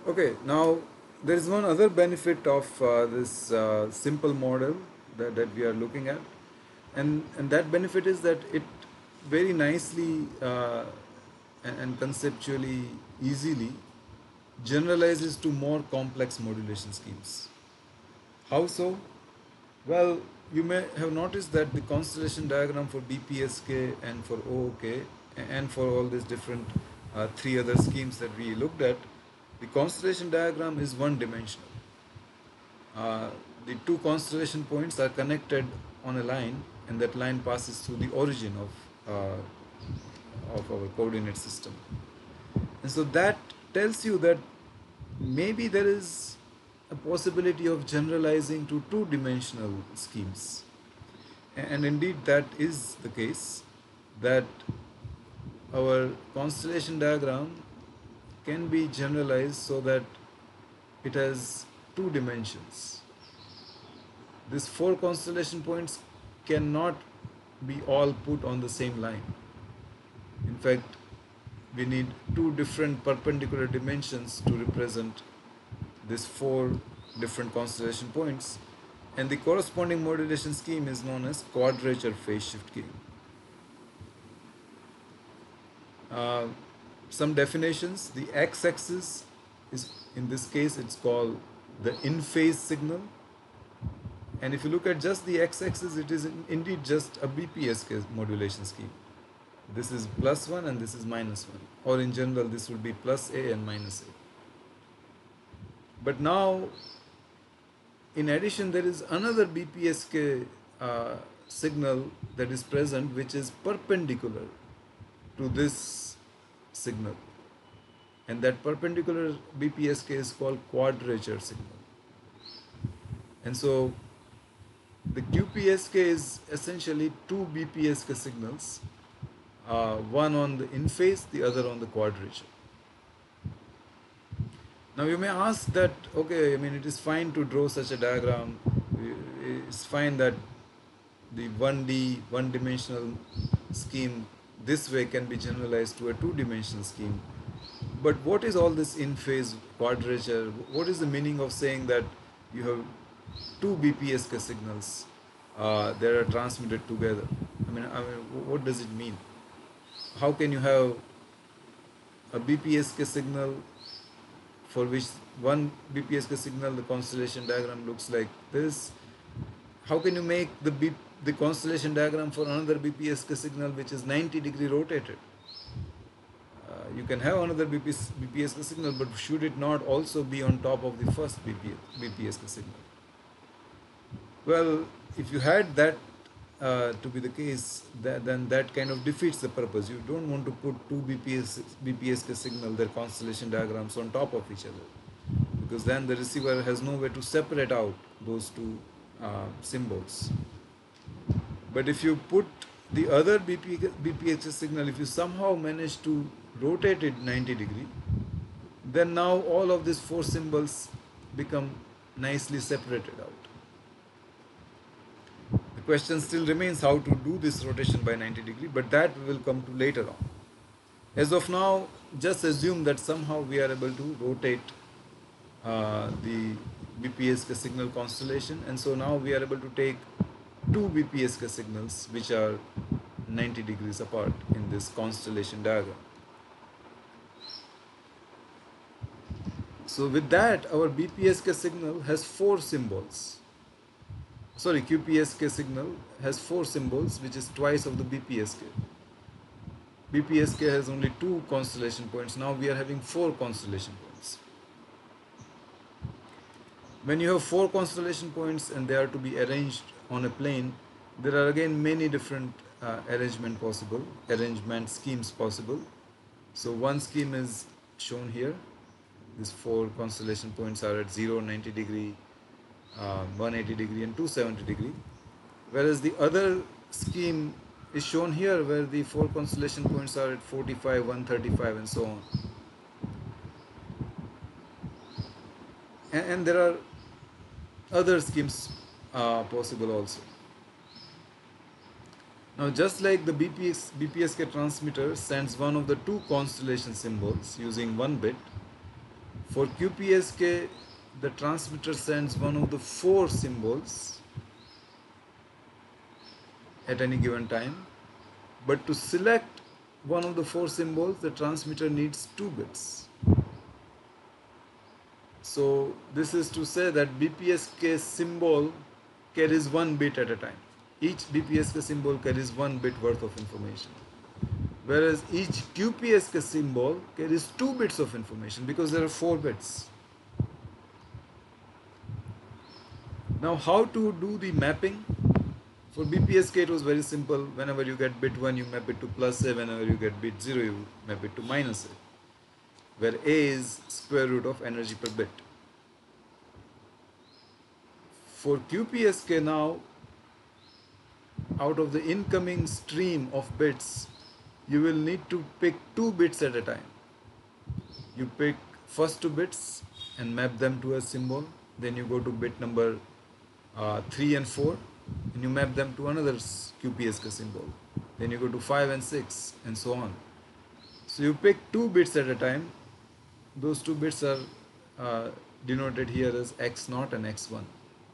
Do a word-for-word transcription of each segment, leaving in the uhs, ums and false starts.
Okay, now there is one other benefit of uh, this uh, simple model that, that we are looking at, and and that benefit is that it very nicely uh, and, and conceptually easily generalizes to more complex modulation schemes. How so? Well, you may have noticed that the constellation diagram for B P S K and for O O K and for all these different uh, three other schemes that we looked at, the constellation diagram is one dimensional. Uh, the two constellation points are connected on a line, and that line passes through the origin of, uh, of our coordinate system. And so that tells you that maybe there is a possibility of generalizing to two dimensional schemes. And indeed, that is the case, that our constellation diagram can be generalized so that it has two dimensions. These four constellation points cannot be all put on the same line. In fact, we need two different perpendicular dimensions to represent these four different constellation points, and the corresponding modulation scheme is known as quadrature phase shift gain. Uh, some definitions: the x-axis is, in this case, it's called the in-phase signal, and if you look at just the x-axis, it is in, indeed just a B P S K modulation scheme. This is plus one and this is minus one, or in general this would be plus A and minus A. But now, in addition, there is another B P S K uh, signal that is present, which is perpendicular to this signal, and that perpendicular B P S K is called quadrature signal. And so the Q P S K is essentially two B P S K signals, uh, one on the in phase, the other on the quadrature. Now you may ask that, okay, I mean, it is fine to draw such a diagram. It's fine that the one D, one-dimensional scheme this way can be generalized to a two-dimensional scheme. But what is all this in-phase quadrature? What is the meaning of saying that you have two B P S K signals uh, that are transmitted together? I mean, I mean, what does it mean? How can you have a B P S K signal for which one B P S K signal, the constellation diagram looks like this? How can you make the B, the constellation diagram for another B P S K signal which is ninety degree rotated? Uh, you can have another B P S K signal, but should it not also be on top of the first B P S K signal? Well, if you had that uh, to be the case, that, then that kind of defeats the purpose. You don't want to put two B P S, B P S K signal, their constellation diagrams, on top of each other, because then the receiver has no way to separate out those two uh, symbols. But if you put the other B P S K signal, if you somehow manage to rotate it ninety degree, then now all of these four symbols become nicely separated out. The question still remains how to do this rotation by ninety degree, but that we will come to later on. As of now, just assume that somehow we are able to rotate uh, the B P S K signal constellation, and so now we are able to take two B P S K signals which are ninety degrees apart in this constellation diagram. So with that, our B P S K signal has four symbols. Sorry, Q P S K signal has four symbols, which is twice of the B P S K. B P S K has only two constellation points. Now we are having four constellation points. When you have four constellation points and they are to be arranged on a plane, there are again many different uh, arrangement possible, arrangement schemes possible. So one scheme is shown here. These four constellation points are at zero, ninety degree, uh, one eighty degree and two seventy degree. Whereas the other scheme is shown here, where the four constellation points are at forty-five, one thirty-five and so on. And, and there are other schemes uh, possible also. Now, just like the B P S, B P S K transmitter sends one of the two constellation symbols using one bit, For Q P S K, the transmitter sends one of the four symbols at any given time, but to select one of the four symbols, the transmitter needs two bits. So this is to say that B P S K symbol carries one bit at a time. Each B P S K symbol carries one bit worth of information, whereas each Q P S K symbol carries two bits of information because there are four bits. Now, how to do the mapping? For B P S K, it was very simple. Whenever you get bit one, you map it to plus A. Whenever you get bit zero, you map it to minus A, where A is square root of energy per bit. For Q P S K now, out of the incoming stream of bits, you will need to pick two bits at a time. You pick first two bits and map them to a symbol. Then you go to bit number uh, three and four, and you map them to another Q P S K symbol. Then you go to five and six, and so on. So you pick two bits at a time. Those two bits are uh, denoted here as x zero and x one.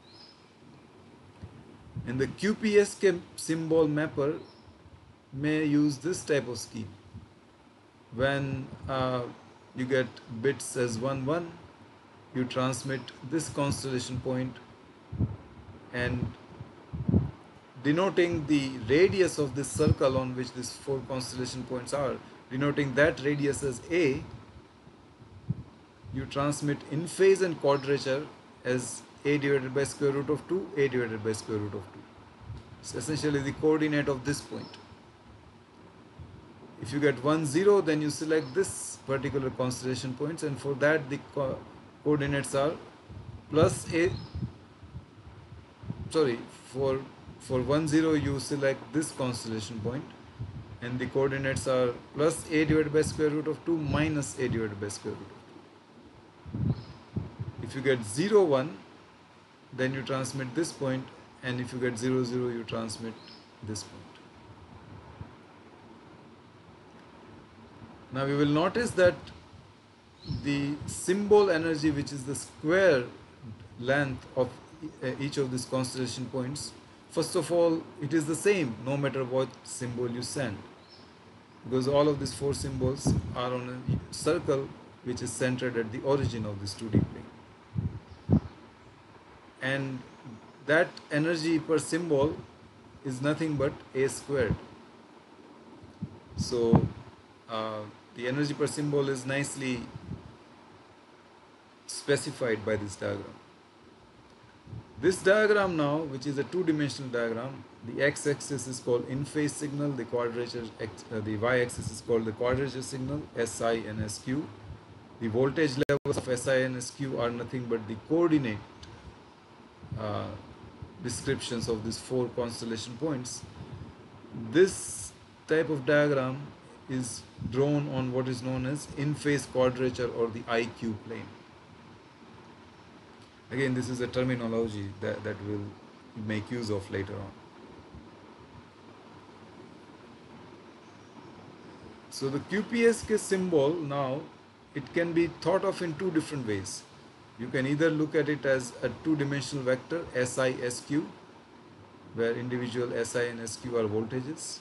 And the Q P S K symbol mapper may use this type of scheme. When uh, you get bits as one one, you transmit this constellation point, and denoting the radius of this circle on which these four constellation points are, denoting that radius as A, you transmit in phase and quadrature as A divided by square root of two, A divided by square root of two. It's essentially the coordinate of this point. If you get one zero, then you select this particular constellation points, and for that the co coordinates are plus A, sorry, for for one zero you select this constellation point, and the coordinates are plus A divided by square root of two minus A divided by square root of two. If you get zero one, then you transmit this point, and if you get zero zero, you transmit this point. Now we will notice that the symbol energy, which is the square length of each of these constellation points, first of all, it is the same no matter what symbol you send, because all of these four symbols are on a circle which is centered at the origin of this two D plane. And that energy per symbol is nothing but A squared. So uh, the energy per symbol is nicely specified by this diagram. This diagram now, which is a two-dimensional diagram, the x-axis is called in-phase signal, the quadrature, uh, the y-axis is called the quadrature signal, S I and S Q. The voltage levels of S I and S Q are nothing but the coordinate uh, descriptions of these four constellation points. This type of diagram is drawn on what is known as in-phase quadrature or the I Q plane. Again, this is a terminology that, that we'll make use of later on. So the Q P S K symbol now, it can be thought of in two different ways. You can either look at it as a two-dimensional vector, S I, S Q, where individual S I and S Q are voltages,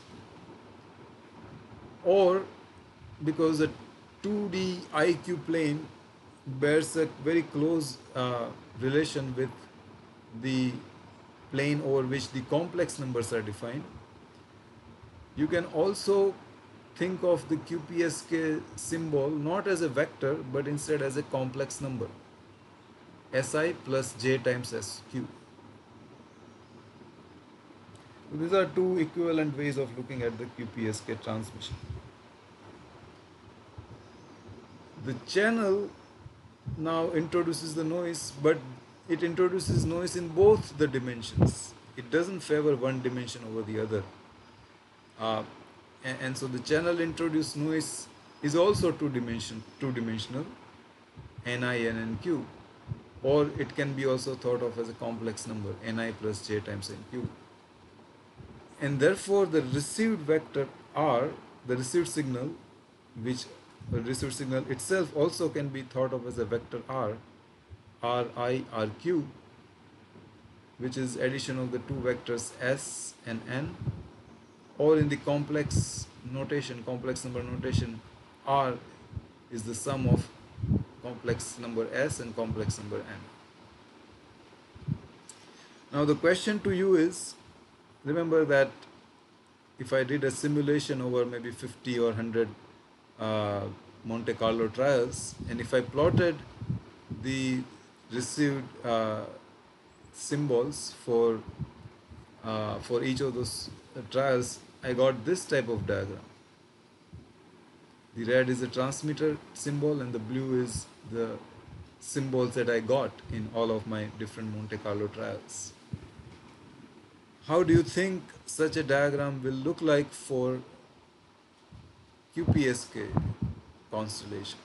or because the two D I Q plane bears a very close uh, relation with the plane over which the complex numbers are defined, you can also think of the Q P S K symbol not as a vector but instead as a complex number, Si plus j times Sq. So these are two equivalent ways of looking at the Q P S K transmission. The channel now introduces the noise, but it introduces noise in both the dimensions. It doesn't favor one dimension over the other. Uh, and, and so the channel introduced noise is also two dimension, two dimensional, Ni and Nq, or it can be also thought of as a complex number, Ni plus j times Nq. And therefore the received vector R, the received signal, which a received signal itself also can be thought of as a vector R, Ri, Rq, which is addition of the two vectors S and N, or in the complex notation, complex number notation, R is the sum of complex number S and complex number N. Now the question to you is, remember that if I did a simulation over maybe fifty or one hundred uh, Monte Carlo trials, and if I plotted the received uh, symbols for uh, for each of those uh, trials, I got this type of diagram. The red is the transmitter symbol and the blue is the symbols that I got in all of my different Monte Carlo trials. How do you think such a diagram will look like for Q P S K constellation?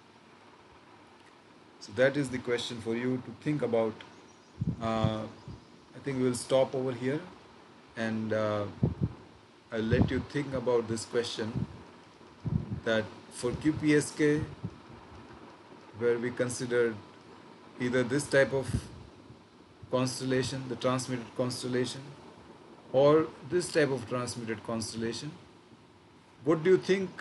So that is the question for you to think about. Uh, I think we will stop over here, and uh, I'll let you think about this question, that for Q P S K, where we considered either this type of constellation, the transmitted constellation, or this type of transmitted constellation, what do you think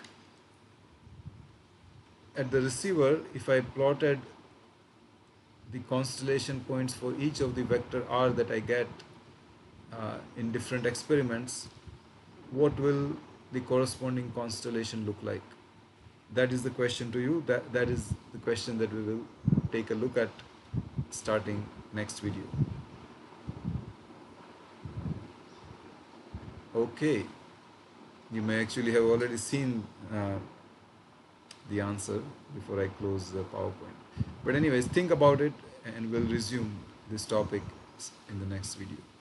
at the receiver, if I plotted the constellation points for each of the vector R that I get uh, in different experiments, what will the corresponding constellation look like? That is the question to you. That, that is the question that we will take a look at starting next video. Okay, you may actually have already seen uh, the answer before I close the PowerPoint. But anyways, think about it and we'll resume this topic in the next video.